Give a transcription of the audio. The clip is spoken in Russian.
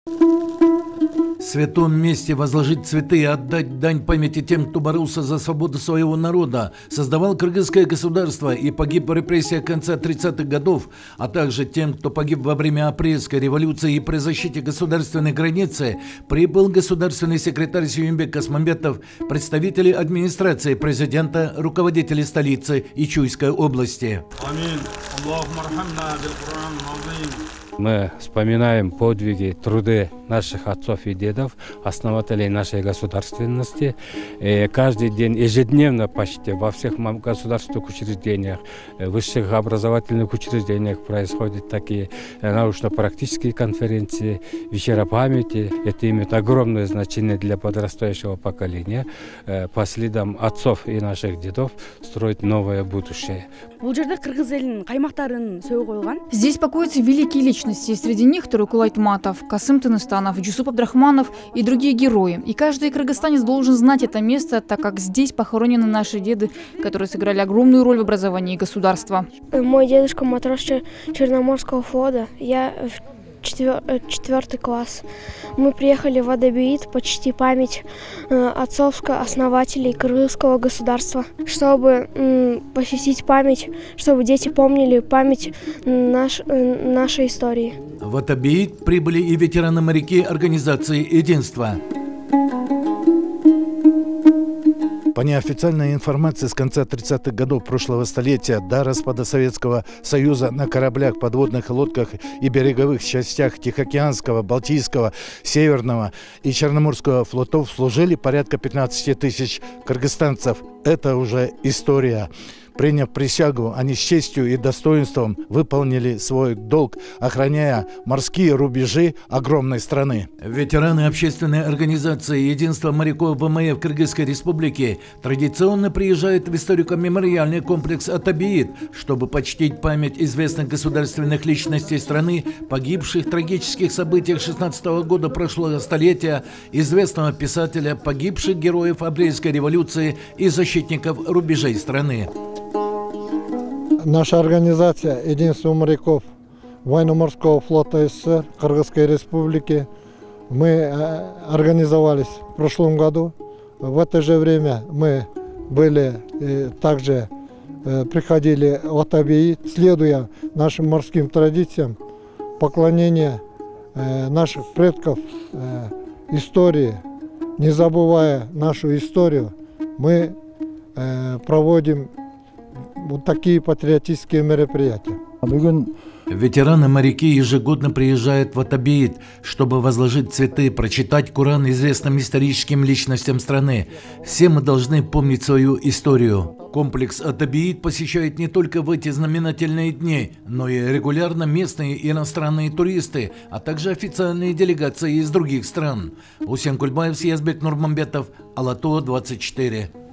В святом месте возложить цветы и отдать дань памяти тем, кто боролся за свободу своего народа, создавал кыргызское государство и погиб в репрессиях конца 30-х годов, а также тем, кто погиб во время апрельской революции и при защите государственной границы, прибыл государственный секретарь Сүйөнбек Асмамбетов, представители администрации президента, руководители столицы и Чуйской области. Мы вспоминаем подвиги, труды наших отцов и дедов, основателей нашей государственности. И каждый день, ежедневно почти во всех государственных учреждениях, высших образовательных учреждениях происходят такие научно-практические конференции, вечера памяти. Это имеет огромное значение для подрастающего поколения. По следам отцов и наших дедов строить новое будущее. Здесь покоятся великие личности, среди них Турукул Айтматов, Касым Тыныстанов, Джусуп Абдрахманов и другие герои. И каждый кыргызстанец должен знать это место, так как здесь похоронены наши деды, которые сыграли огромную роль в образовании государства. Мой дедушка матрос Черноморского флота, я в 4 класс. Мы приехали в Атабиит почтить память отцов-основателей кыргызского государства, чтобы посвятить память, чтобы дети помнили память нашей истории. В Атабиит прибыли и ветераны-моряки организации «Единство». По неофициальной информации, с конца 30-х годов прошлого столетия до распада Советского Союза на кораблях, подводных лодках и береговых частях Тихоокеанского, Балтийского, Северного и Черноморского флотов служили порядка 15 тысяч кыргызстанцев. Это уже история. Приняв присягу, они с честью и достоинством выполнили свой долг, охраняя морские рубежи огромной страны. Ветераны общественной организации «Единство моряков ВМФ Кыргызской Республики» традиционно приезжают в историко-мемориальный комплекс Атабиит, чтобы почтить память известных государственных личностей страны, погибших в трагических событиях 16-го года прошлого столетия, известного писателя, погибших героев Апрельской революции и защитников рубежей страны. Наша организация «Единство моряков Военно-морского флота СССР Кыргызской Республики», мы организовались в прошлом году. В это же время мы также приходили в Атабиит, следуя нашим морским традициям, поклонение наших предков, истории. Не забывая нашу историю, мы проводим вот такие патриотические мероприятия. Ветераны-моряки ежегодно приезжают в Атабиит, чтобы возложить цветы, прочитать Коран известным историческим личностям страны. Все мы должны помнить свою историю. Комплекс Атабиит посещают не только в эти знаменательные дни, но и регулярно местные и иностранные туристы, а также официальные делегации из других стран. Усен Кульбаев, Сиязбек Нурмамбетов, Ала-Тоо, 24.